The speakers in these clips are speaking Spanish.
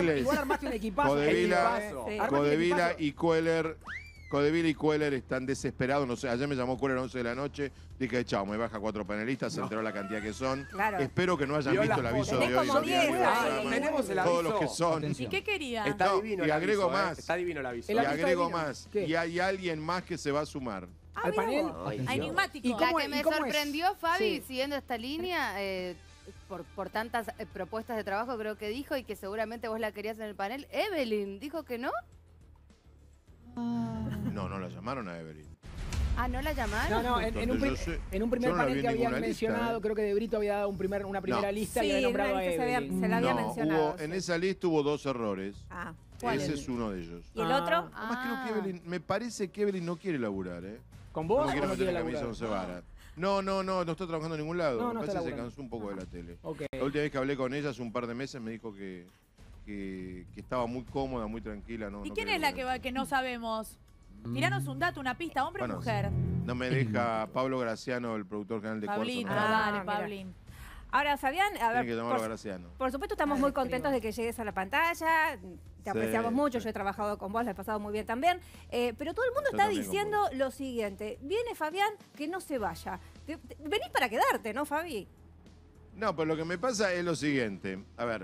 Miles. Igual armaste un equipazo. Codevila y Cueller. Codevila y Cueller están desesperados. No sé, ayer me llamó Cueller a 11 de la noche. Dije, chao, me baja 4 panelistas. Se enteró la cantidad que son. Claro. Espero que no hayan visto el aviso de hoy. como 10, tenemos el Todos aviso. los que son. ¿Y qué quería? Está No, divino y el agrego aviso, más. Está divino el aviso. Y El aviso agrego divino. más. ¿Qué? Y hay alguien más que se va a sumar. ¿Al panel? Enigmático. ¿Y La cómo- que me y cómo es? sorprendió, Fabi, Sí. siguiendo esta línea, por tantas propuestas de trabajo, creo que dijo, y que seguramente vos la querías en el panel. Evelyn, ¿dijo que no? No, no la llamaron a Evelyn. Ah, ¿no la llamaron? No, en un, Donde yo sé, en un primer yo no la panel vi que en habían ninguna lista, mencionado, creo que De Brito había dado una primera No. lista Sí, y había nombrado en a una lista Evelyn. se la había No, mencionado. en esa lista hubo 2 errores. Ah, Ese es uno de ellos. ¿y el otro? Además creo que Evelyn, me parece que Evelyn no quiere laburar, ¿eh? ¿Con vos No o quiere no meter quiere la camisa laburar? 11 varas. No está trabajando en ningún lado. No, no Me está parece que se laburando. cansó un poco de la tele. Ok. La última vez que hablé con ella hace un par de meses me dijo que estaba muy cómoda, muy tranquila. No, ¿Y no quién quería es la que, laburar. que no sabemos? Tiranos un dato, una pista, hombre o Bueno, mujer. No me deja Pablo Graciano, el productor general de Cuarzo. Pablito, no. Ah, dale, mira. Pablín. Ahora, Fabián, a Tiene ver, que llamarlo a Graciano. por supuesto estamos muy contentos de que llegues a la pantalla, te apreciamos mucho, sí. yo he trabajado con vos, la he pasado muy bien también, pero todo el mundo Yo está también con diciendo lo siguiente, viene Fabián, que no se vaya. Venís para quedarte, ¿no, Fabi? No, pero lo que me pasa es lo siguiente. A ver,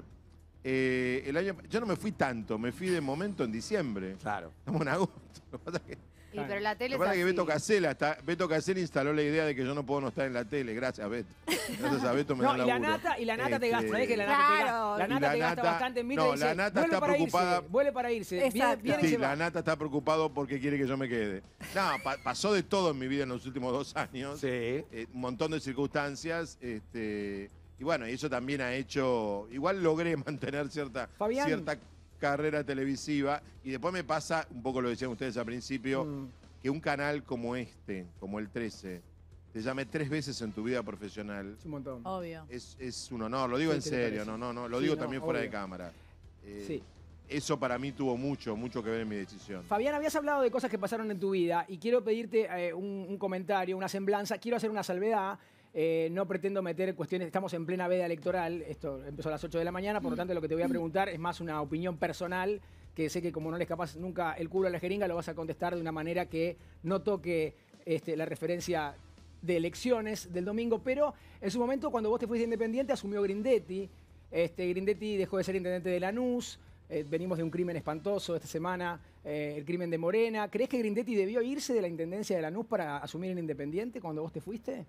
yo no me fui tanto, me fui de momento en diciembre. Claro. Estamos en agosto. Lo que pasa es que, Y, pero la tele lo que, pasa es es que así. Beto Casella instaló la idea de que yo no puedo no estar en la tele. Gracias, Beto. Gracias a Beto me No, dan y la laburo. nata te gasta, ¿sabés que la nata Claro. te gasta? La Y nata la te gasta nata- bastante en mí, no, te dice, la nata vuelve está para preocupada. irse, vuelve para irse. Exacto. Viene y Sí, se va. la nata está preocupado porque quiere que yo me quede. No, pasó de todo en mi vida en los últimos 2 años. Sí. Un montón de circunstancias. Y bueno, y eso también ha hecho. Igual logré mantener cierta Fabián. carrera televisiva. Y después me pasa, un poco lo decían ustedes al principio, que un canal como este, como el 13, te llame 3 veces en tu vida profesional. Es un montón. Obvio. Es un honor, lo digo Sí, en ¿qué te serio, parece? no, lo Sí, digo no, también fuera de obvio. cámara. Sí. Eso para mí tuvo mucho que ver en mi decisión. Fabián, habías hablado de cosas que pasaron en tu vida y quiero pedirte un comentario, una semblanza. Quiero hacer una salvedad. No pretendo meter cuestiones, estamos en plena veda electoral, esto empezó a las 8 de la mañana, por lo tanto lo que te voy a preguntar es más una opinión personal, que sé que como no le escapas nunca el culo a la jeringa, lo vas a contestar de una manera que no toque la referencia de elecciones del domingo, pero en su momento cuando vos te fuiste independiente asumió Grindetti, Grindetti dejó de ser intendente de Lanús, venimos de un crimen espantoso esta semana, el crimen de Morena. ¿Crees que Grindetti debió irse de la intendencia de Lanús para asumir en Independiente cuando vos te fuiste?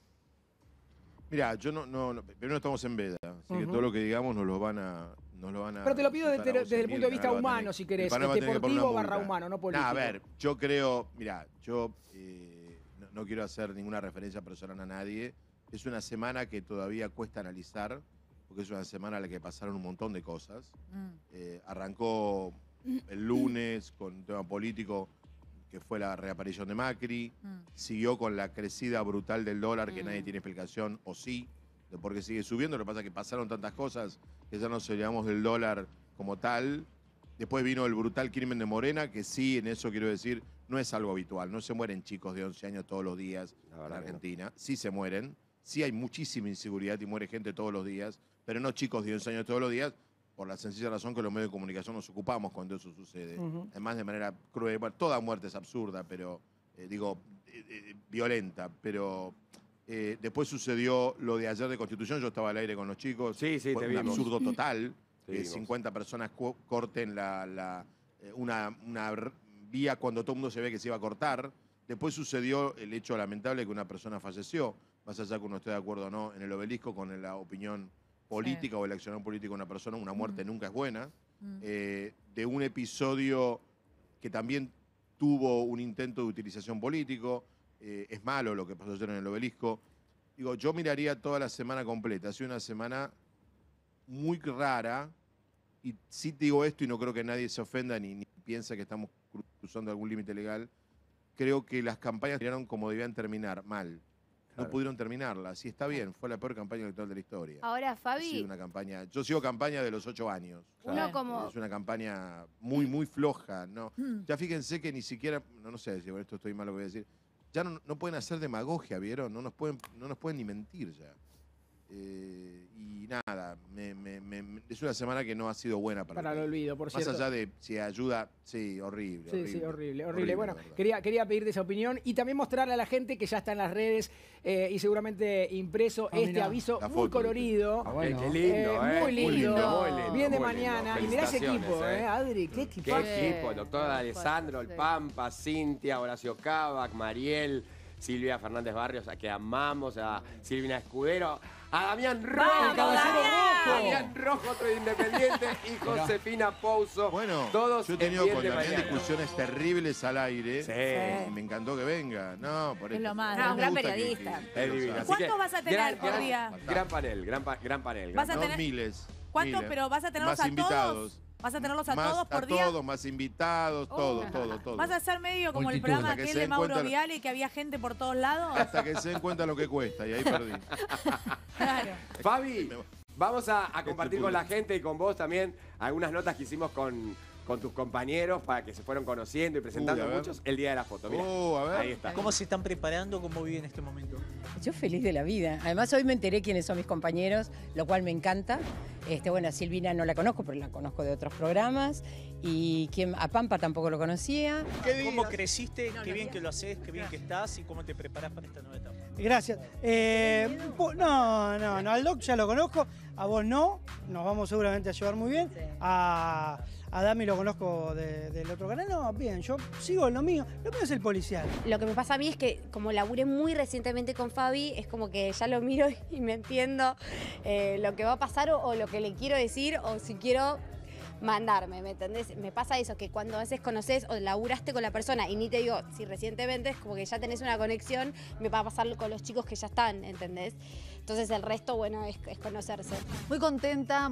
Mira, yo primero estamos en veda, así que todo lo que digamos nos lo van a. Pero te lo pido imputar a vos, desde el Emil, punto de vista el canal va a humano, tener- si querés, el canal va a tener que poner deportivo una barra multa. humano, no político. A ver, yo creo, mira, yo no quiero hacer ninguna referencia personal a nadie. Es una semana que todavía cuesta analizar, porque es una semana en la que pasaron un montón de cosas. Arrancó el lunes con un tema político que fue la reaparición de Macri, siguió con la crecida brutal del dólar que nadie tiene explicación, o sí, de por qué sigue subiendo. Lo que pasa es que pasaron tantas cosas que ya nos olvidamos del dólar como tal. Después vino el brutal crimen de Morena, que sí, en eso quiero decir, no es algo habitual. No se mueren chicos de 11 años todos los días en Argentina. Sí se mueren, sí hay muchísima inseguridad y muere gente todos los días, pero no chicos de 11 años todos los días, por la sencilla razón que los medios de comunicación nos ocupamos cuando eso sucede. Además de manera cruel. Bueno, toda muerte es absurda, pero violenta. Pero después sucedió lo de ayer de Constitución. Yo estaba al aire con los chicos. Sí, sí, fue te un vimos. absurdo total. Te Que vimos. 50 personas corten una vía cuando todo el mundo se ve que se iba a cortar. Después sucedió el hecho lamentable que una persona falleció, más allá que uno esté de acuerdo o no, en el Obelisco con la opinión política o el accionar político de una persona. Una muerte nunca es buena. De un episodio que también tuvo un intento de utilización político. Es malo lo que pasó ayer en el Obelisco. Digo, yo miraría toda la semana completa. Ha sido una semana muy rara. Y sí te digo esto y no creo que nadie se ofenda ni piensa que estamos cruzando algún límite legal. Creo que las campañas terminaron como debían terminar, mal. No pudieron terminarlas. Y está bien, fue la peor campaña electoral de la historia. Ahora, Ha sido Fabi, una campaña. Yo sigo campaña de los 8 años. uno como... Es una campaña muy floja, ¿no? Ya fíjense que ni siquiera, no sé si con esto estoy mal lo que voy a decir, ya no pueden hacer demagogia, ¿vieron? No nos pueden ni mentir ya. Y nada, es una semana que no ha sido buena para Para el olvido, por Más cierto. allá de si ayuda, sí, horrible. Sí, horrible, horrible. Bueno, la verdad. quería pedirte esa opinión y también mostrarle a la gente que ya está en las redes y seguramente impreso este mirá, aviso la muy foto, colorido. bueno. Qué lindo, Muy lindo. muy lindo, Bien de muy lindo. mañana. Y mirá ese Felicitaciones, equipo, Adri, qué Qué equipo. equipo, el doctor Muy Alessandro, fuerte, el sí. Pampa, Cintia, Horacio Cavac, Mariel, Silvia Fernández Barrios, a que amamos, a Silvina Escudero, a Damián Rojo, ¡Vamos, Damián! Damián Rojo, otro de Independiente, y Josefina Pouso. Bueno, todos yo he tenido en Bien con de Damián Mañana. discusiones terribles al aire. Sí. Y me encantó que venga. No, por Es esto. lo más. No, Me un gran gusta periodista. Es divino. Así ¿Cuántos que, vas a tener por día? Gran panel, gran panel. Vas a No, tener- miles. ¿Cuántos? miles. Pero vas a tenerlos Más a invitados. todos. ¿Vas a tenerlos a Más todos por a día? todos, más invitados, todo. ¿Vas a ser medio como el Multitud. programa Hasta que aquel se de den Mauro cuenta- Viale, que había gente por todos lados? Hasta que se den cuenta lo que cuesta, y ahí perdí. Claro. Fabi, vamos a compartir Este con la gente y con vos también algunas notas que hicimos con tus compañeros para que se fueron conociendo y presentando Uy, a ver. muchos el día de la foto. Mirá. A ver. Ahí está. ¿Cómo se están preparando? ¿Cómo viven este momento? Yo feliz de la vida. Además, hoy me enteré quiénes son mis compañeros, lo cual me encanta. Bueno, a Silvina no la conozco, pero la conozco de otros programas. Y a Pampa tampoco lo conocía. ¿Cómo creciste? Qué bien que lo haces, qué bien que estás y cómo te preparás para esta nueva etapa. Gracias. No, al Doc ya lo conozco, a vos no, nos vamos seguramente a llevar muy bien. A Dami lo conozco del otro canal, no, bien, yo sigo en lo mío es el policial. Lo que me pasa a mí es que como laburé muy recientemente con Fabi, es como que ya lo miro y me entiendo lo que va a pasar o lo que le quiero decir o si quiero mandarme, ¿me entendés? Me pasa eso, que cuando a veces conoces o laburaste con la persona y ni te digo si recientemente, es como que ya tenés una conexión, me va a pasar con los chicos que ya están, ¿entendés? Entonces el resto, bueno, es conocerse. Muy contenta,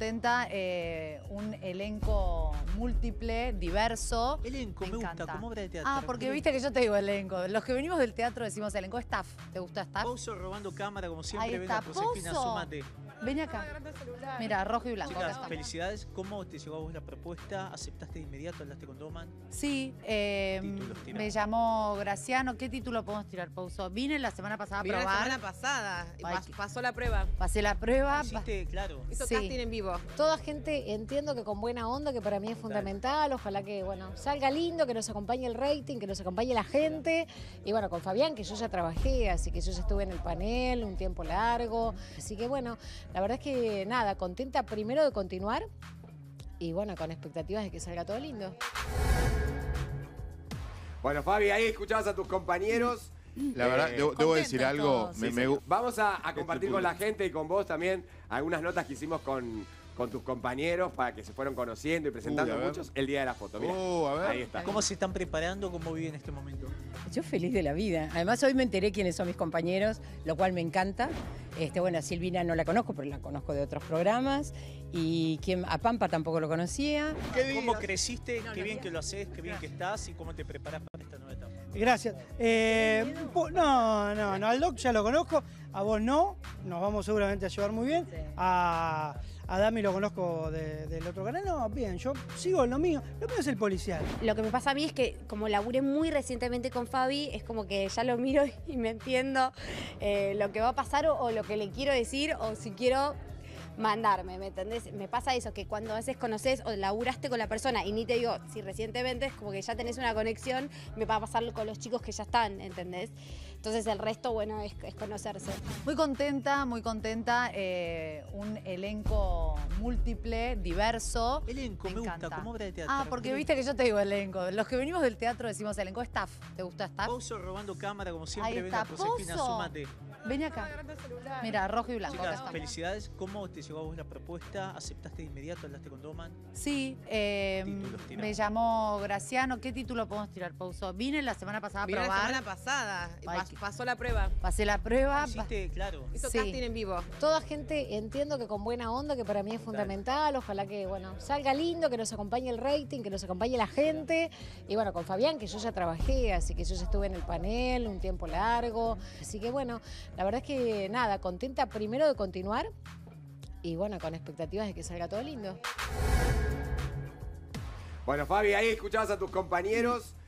un elenco múltiple, diverso. Elenco, me gusta, encanta. como obra de teatro. Ah, porque viste que yo te digo elenco. Los que venimos del teatro decimos elenco, staff. ¿Te gusta staff? Pouso robando cámara, como Ahí siempre. está, Venga, Josefina, Pouso. sumate. Vení acá. Mira, rojo y blanco. acá Chicas, está. felicidades. ¿Cómo te llegó a vos la propuesta? ¿Aceptaste de inmediato? ¿Hablaste con Doman? Sí, Títulos, tirá. me llamó Graciano. ¿Qué título podemos tirar, Pouso? Vine la semana pasada a Vino la probar. semana pasada. y Ay, pasó la prueba. Pasé la prueba. Hiciste, claro. Hizo Sí. casting en vivo. Toda gente entiendo que con buena onda, que para mí es fundamental, ojalá que, bueno, salga lindo, que nos acompañe el rating, que nos acompañe la gente. Y bueno, con Fabián, que yo ya trabajé, así que yo ya estuve en el panel un tiempo largo. Así que bueno, la verdad es que nada, contenta primero de continuar y bueno, con expectativas de que salga todo lindo. Bueno, Fabi, ahí escuchabas a tus compañeros. La verdad, debo decir contentos algo. todos. Me- Sí, me sí. gu- Vamos a compartir con la gente y con vos también algunas notas que hicimos con tus compañeros para que se fueron conociendo y presentando a ver. muchos el día de la foto. Mirá. a ver. Ahí está. ¿Cómo se están preparando? ¿Cómo viven este momento? Yo feliz de la vida. Además, hoy me enteré quiénes son mis compañeros, lo cual me encanta. Bueno, a Silvina no la conozco, pero la conozco de otros programas. Y a Pampa tampoco lo conocía. ¿Cómo creciste? Qué bien que lo haces, qué bien que estás y cómo te preparás para esta nueva etapa. Gracias. No, al Doc ya lo conozco, a vos no, nos vamos seguramente a llevar muy bien. A Dami lo conozco del otro canal, no, bien, yo sigo en lo mío es el policial. Lo que me pasa a mí es que como laburé muy recientemente con Fabi, es como que ya lo miro y me entiendo lo que va a pasar o lo que le quiero decir o si quiero mandarme, ¿me entendés? Me pasa eso, que cuando a veces conoces o laburaste con la persona y ni te digo si recientemente, es como que ya tenés una conexión, me va a pasar con los chicos que ya están, ¿entendés? Entonces el resto, bueno, es conocerse. Muy contenta, un elenco múltiple, diverso. Elenco, me gusta, encanta. como obra de teatro. Ah, porque viste que yo te digo elenco. Los que venimos del teatro decimos elenco, staff. ¿Te gusta staff? Pouso robando cámara, como siempre. Ahí Venga, está, Josefina, Pouso. sumate. Vení acá. Mira, rojo y blanco. acá Chicas, está. felicidades. ¿Cómo te llegó a vos la propuesta? ¿Aceptaste de inmediato? ¿Hablaste con Doman? Sí, Títulos, tirá. me llamó Graciano. ¿Qué título podemos tirar, Pouso? Vine la semana pasada a Vino la probar. semana pasada. y Ay, pasó la prueba. Pasé la prueba. Hiciste, claro. Hizo Sí. casting en vivo. Toda gente entiendo que con buena onda, que para mí es fundamental, ojalá que, bueno, salga lindo, que nos acompañe el rating, que nos acompañe la gente. Y bueno, con Fabián, que yo ya trabajé, así que yo ya estuve en el panel un tiempo largo. Así que bueno, la verdad es que nada, contenta primero de continuar y bueno, con expectativas de que salga todo lindo. Bueno, Fabi, ahí escuchabas a tus compañeros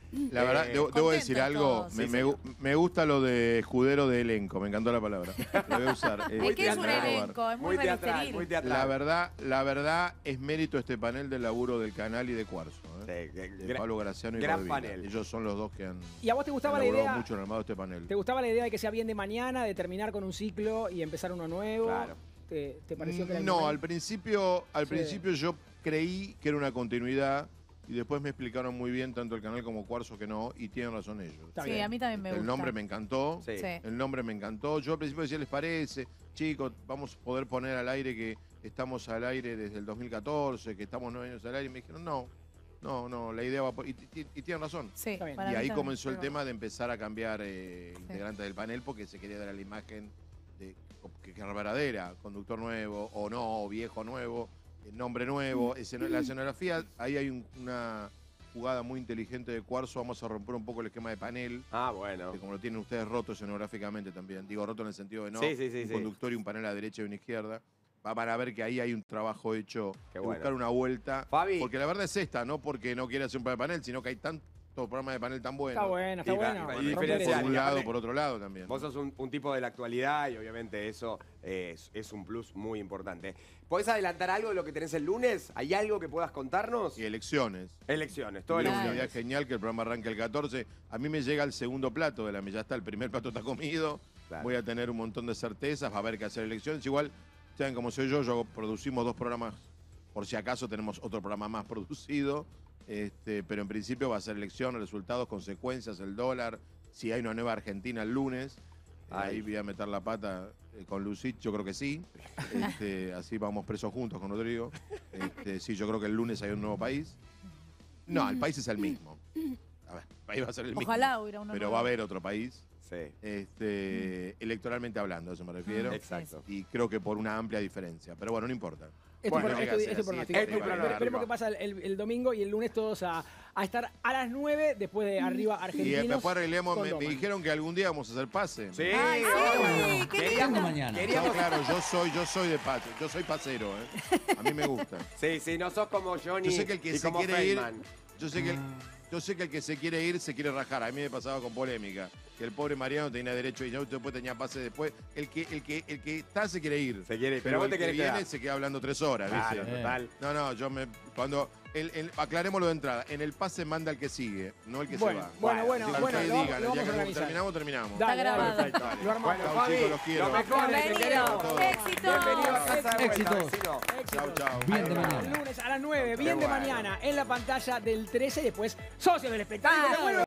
La verdad, debo decir algo. todos. Me gusta lo de escudero de elenco. Me encantó la palabra. Lo voy a usar. Es que es un teatral. elenco, es muy teatral, muy teatral. La verdad es mérito este panel del laburo del canal y de Cuarzo. De Pablo Graciano y gran Rodina. panel. Ellos son los dos que han, ¿Y a vos te gustaba la laburado idea? mucho en el armado de este panel. ¿Te gustaba la idea de que sea bien de mañana, de terminar con un ciclo y empezar uno nuevo? Claro. ¿Te pareció que era el No, momento? al principio yo creí que era una continuidad y después me explicaron muy bien tanto el canal como Cuarzo que no, y tienen razón ellos. Sí, a mí también me gusta. El nombre me encantó. Sí. Sí. El nombre me encantó. Yo al principio decía, ¿les parece? Chicos, vamos a poder poner al aire que estamos al aire desde el 2014, que estamos 9 años al aire. Y me dijeron, no, la idea va por... Y tienen razón. Sí, Está bien. para Y mí ahí también. comenzó el tema de empezar a cambiar integrantes del panel porque se quería dar la imagen de que era verdadera, conductor nuevo o no, o viejo nuevo, nombre nuevo. La escenografía, ahí hay una jugada muy inteligente de Cuarzo. Vamos a romper un poco el esquema de panel. Ah, bueno. Que como lo tienen ustedes roto escenográficamente también. Digo roto en el sentido de no, Sí, un conductor y un panel a derecha y una izquierda. Van a ver que ahí hay un trabajo hecho de bueno. buscar una vuelta. Fabi. Porque la verdad es esta, no porque no quiera hacer un programa de panel, sino que hay tantos programas de panel tan buenos. Está bueno, está Y bueno. va- y Romper diferenciar. eso. Por un Y lado, aparte- por otro lado también. Vos sos un tipo de la actualidad y obviamente eso es un plus muy importante. ¿Podés adelantar algo de lo que tenés el lunes? ¿Hay algo que puedas contarnos? Y elecciones. Elecciones, todo Es una elecciones. idea genial que el programa arranque el 14. A mí me llega el segundo plato de la ya está, el primer plato está comido. Claro. Voy a tener un montón de certezas, va a haber que hacer elecciones. Igual, saben como soy yo producimos 2 programas, por si acaso tenemos otro programa más producido. Pero en principio va a ser elecciones, resultados, consecuencias, el dólar, si hay una nueva Argentina el lunes. Ahí voy a meter la pata con Lucit, yo creo que sí. Así vamos presos juntos con Rodrigo. Sí, yo creo que el lunes hay un nuevo país. No, el país es el mismo. A ver, el país va a ser el mismo. Ojalá hubiera uno Pero nuevo. va a haber otro país. Sí. Electoralmente hablando, a eso me refiero. Exacto. Y creo que por una amplia diferencia. Pero bueno, no importa. Bueno, llega a ser Es tu así, pronóstico. es tu pronóstico. Esperemos que pasa el domingo y el lunes todos a estar a las 9 después de arriba Y argentinos. después arreglemos, con me Doman. dijeron que algún día vamos a hacer pase. Sí, Ay, sí, qué queríamos, lindo. queríamos- No, claro, yo soy de paso, yo soy pasero, A mí me gusta. Sí, no sos como Johnny Yo sé que el que y se como quiere ir, Feynman. yo sé que el que se quiere ir se quiere rajar. A mí me pasaba con polémica, que el pobre Mariano tenía derecho y yo después tenía pase después. El que está se quiere ir. Se quiere, pero Pero vos el te que querés viene quedar. se queda hablando 3 horas, Claro, ¿viste? total. No, cuando aclarémoslo de entrada, en el pase manda el que sigue, no el que Bueno, se va. bueno, Así que bueno, ustedes lo digan, vamos el día a que organizar. terminamos. Dale, grabado. dale. Dale. Lo armamos. Bueno, Chao, Fabi, chicos, los quiero. lo mejor, te Bienvenido. queremos. Éxito. Bienvenido a casa de vuelta, Éxitos. vecino. Chao, chao. Bien de El mañana. lunes a las 9, bien de bueno. mañana, en la pantalla del 13 y después Socios del Espectáculo. Ah,